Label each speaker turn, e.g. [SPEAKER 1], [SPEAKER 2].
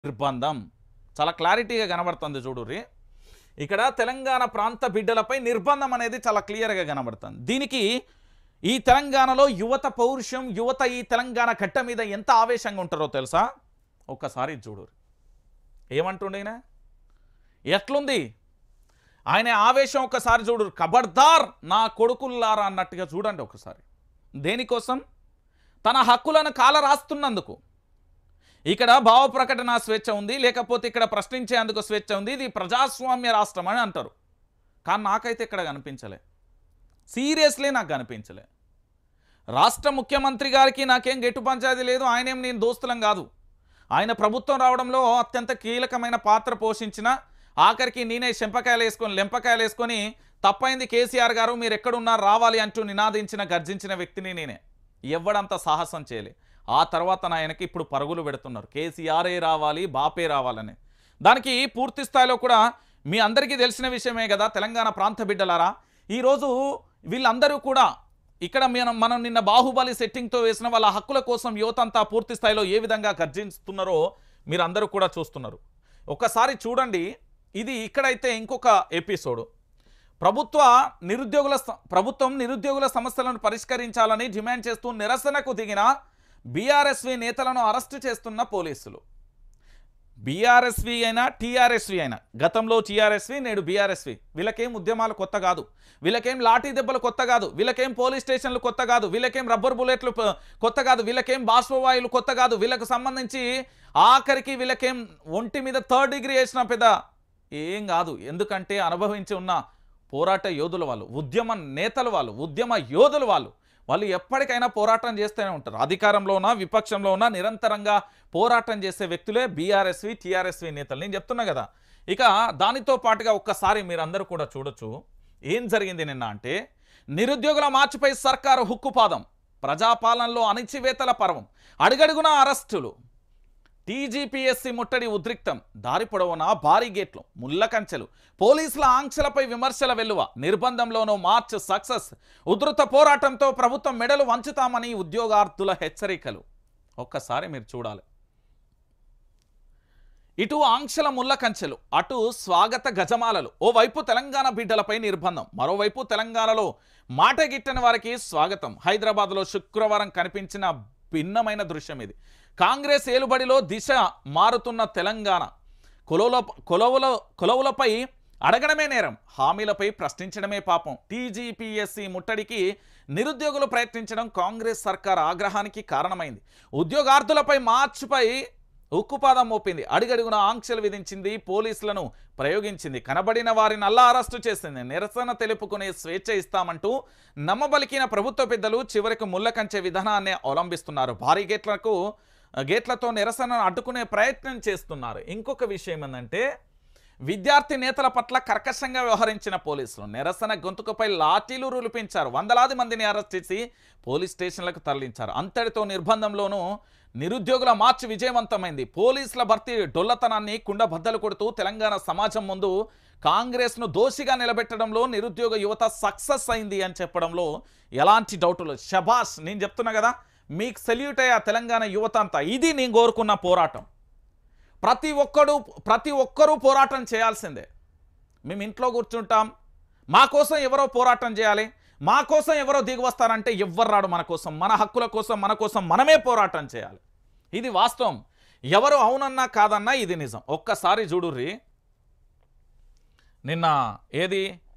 [SPEAKER 1] నిర్బంధం చాలా క్లారిటీగా కనబడుతుంది చూడుర్రి. ఇక్కడ తెలంగాణ ప్రాంత బిడ్డలపై నిర్బంధం అనేది చాలా క్లియర్గా కనబడుతుంది. దీనికి ఈ తెలంగాణలో యువత పౌరుషం, యువత ఈ తెలంగాణ కట్ట మీద ఎంత ఆవేశంగా ఉంటారో తెలుసా? ఒక్కసారి చూడుర్రి. ఏమంటుండేనా ఎట్లుంది ఆయన ఆవేశం? ఒక్కసారి చూడు. ఖబర్దార్ నా కొడుకుల్లారా అన్నట్టుగా చూడండి ఒకసారి. దేనికోసం? తన హక్కులను కాల రాస్తున్నందుకు. ఇక్కడ భావ ప్రకటన స్వేచ్ఛ ఉంది, లేకపోతే ఇక్కడ ప్రశ్నించేందుకు స్వేచ్ఛ ఉంది, ఇది ప్రజాస్వామ్య రాష్ట్రం అని అంటారు. కానీ నాకైతే ఇక్కడ కనిపించలే, సీరియస్లీ నాకు కనిపించలే. రాష్ట్ర ముఖ్యమంత్రి గారికి నాకేం గెట్టు పంచాయతీ లేదు, ఆయనేం నేను దోస్తులం కాదు. ఆయన ప్రభుత్వం రావడంలో అత్యంత కీలకమైన పాత్ర పోషించిన, ఆఖరికి నేనే చెంపకాయలు వేసుకొని లెంపకాయలు వేసుకొని తప్పైంది కేసీఆర్ గారు మీరు ఎక్కడున్నారు రావాలి అంటూ నినాదించిన గర్జించిన వ్యక్తిని నేనే. ఎవ్వడంత సాహసం చేయలే. ఆ తర్వాత ఆయనకి ఇప్పుడు పరుగులు పెడుతున్నారు, కేసీఆరే రావాలి, బాపే రావాలని. దానికి పూర్తి స్థాయిలో కూడా మీ అందరికీ తెలిసిన విషయమే కదా తెలంగాణ ప్రాంత బిడ్డలారా. ఈరోజు వీళ్ళందరూ కూడా ఇక్కడ మనం నిన్న బాహుబలి సెట్టింగ్తో వేసిన వాళ్ళ హక్కుల కోసం యువతంతా పూర్తి స్థాయిలో ఏ విధంగా గర్జిస్తున్నారో మీరు అందరూ కూడా చూస్తున్నారు. ఒకసారి చూడండి. ఇది ఇక్కడైతే ఇంకొక ఎపిసోడ్. ప్రభుత్వం నిరుద్యోగుల సమస్యలను పరిష్కరించాలని డిమాండ్ చేస్తూ నిరసనకు దిగిన బీఆర్ఎస్వి నేతలను అరెస్టు చేస్తున్న పోలీసులు. బీఆర్ఎస్వి అయినా టీఆర్ఎస్వి అయినా, గతంలో టీఆర్ఎస్వి నేడు బీఆర్ఎస్వి, వీళ్ళకేం ఉద్యమాలు కొత్త కాదు, వీళ్ళకేం లాఠీ దెబ్బలు కొత్త కాదు, వీళ్ళకేం పోలీస్ స్టేషన్లు కొత్త కాదు, వీళ్ళకేం రబ్బర్ బుల్లెట్లు కొత్త కాదు, వీళ్ళకేం బాష్పవాయువులు కొత్త కాదు, వీళ్ళకు సంబంధించి ఆఖరికి వీళ్ళకేం ఒంటి మీద 3rd డిగ్రీ వేసిన పెద్ద ఏం కాదు. ఎందుకంటే అనుభవించి ఉన్న పోరాట యోధులు వాళ్ళు, ఉద్యమ నేతలు వాళ్ళు, ఉద్యమ యోధులు వాళ్ళు ఎప్పటికైనా పోరాటం చేస్తూనే ఉంటారు. అధికారంలో ఉన్నా విపక్షంలో ఉన్నా నిరంతరంగా పోరాటం చేసే వ్యక్తులే బీఆర్ఎస్వి టీఆర్ఎస్వి నేతలు. నేను చెప్తున్నా కదా. ఇక దానితో పాటుగా ఒక్కసారి మీరందరూ కూడా చూడొచ్చు ఏం జరిగింది నిన్న అంటే, నిరుద్యోగుల మార్చిపై సర్కారు హుక్కుపాదం, ప్రజాపాలనలో అణిచివేతల పర్వం, అడుగడుగున అరెస్టులు, టీజీపీఎస్సీ ముట్టడి ఉద్రిక్తం, దారి పొడవునా భారీ గేట్లు, ముళ్ళ కంచెలు, పోలీసుల ఆంక్షలపై విమర్శల వెల్లువ, నిర్బంధంలోనూ మార్చ్ సక్సెస్, ఉధృత పోరాటంతో ప్రభుత్వం మెడలు వంచుతామని ఉద్యోగార్థుల హెచ్చరికలు. ఒక్కసారి మీరు చూడాలి. ఇటు ఆంక్షల ముళ్ళ కంచెలు, అటు స్వాగత గజమాలలు. ఓవైపు తెలంగాణ బిడ్డలపై నిర్బంధం, మరోవైపు తెలంగాణలో మాట గిట్టని వారికి స్వాగతం. హైదరాబాద్లో శుక్రవారం కనిపించిన భిన్నమైన దృశ్యం ఇది. కాంగ్రెస్ ఏలుబడిలో దిశ మారుతున్న తెలంగాణ. కొలవులపై అడగడమే నేరం, హామీలపై ప్రశ్నించడమే పాపం. టీజీపీఎస్సీ ముట్టడికి నిరుద్యోగులు ప్రయత్నించడం కాంగ్రెస్ సర్కార్ ఆగ్రహానికి కారణమైంది. ఉద్యోగార్థులపై మార్చిపై ఉక్కుపాదం మోపింది, అడుగడుగున ఆంక్షలు విధించింది, పోలీసులను ప్రయోగించింది, కనబడిన వారిని అల్లా అరెస్టు చేసింది. నిరసన తెలుపుకునే స్వేచ్ఛ ఇస్తామంటూ నమ్మబలికిన ప్రభుత్వ పెద్దలు చివరికి ముళ్ళకంచే విధానాన్ని అవలంబిస్తున్నారు. భారీ గేట్లతో నిరసనను అడ్డుకునే ప్రయత్నం చేస్తున్నారు. ఇంకొక విషయం ఏంటంటే, విద్యార్థి నేతల పట్ల కర్కశంగా వ్యవహరించిన పోలీసులు నిరసన గొంతుకపై లాఠీలు రులిపించారు. వందలాది మందిని అరెస్ట్ చేసి పోలీస్ స్టేషన్లకు తరలించారు. అంతటితో నిర్బంధంలోనూ నిరుద్యోగుల మార్చి విజయవంతమైంది. పోలీసుల భర్తీ డొల్లతనాన్ని కుండబద్దలు కొడుతూ తెలంగాణ సమాజం ముందు కాంగ్రెస్ను దోషిగా నిలబెట్టడంలో నిరుద్యోగ యువత సక్సెస్ అయింది అని చెప్పడంలో ఎలాంటి డౌట్ లేదు. షబాష్. నేను చెప్తున్నా కదా, మీకు సెల్యూట్ అయ్యా తెలంగాణ యువత అంతా. ఇది నేను కోరుకున్న పోరాటం. ప్రతి ఒక్కరూ పోరాటం చేయాల్సిందే. మేము ఇంట్లో కూర్చుంటాం, మా కోసం ఎవరో పోరాటం చేయాలి, మా కోసం ఎవరో దిగి వస్తారంటే ఎవ్వరు రాడు. మన కోసం, మన హక్కుల కోసం, మన కోసం మనమే పోరాటం చేయాలి. ఇది వాస్తవం. ఎవరు అవునన్నా కాదన్నా ఇది నిజం. ఒక్కసారి చూడుర్రి. నిన్న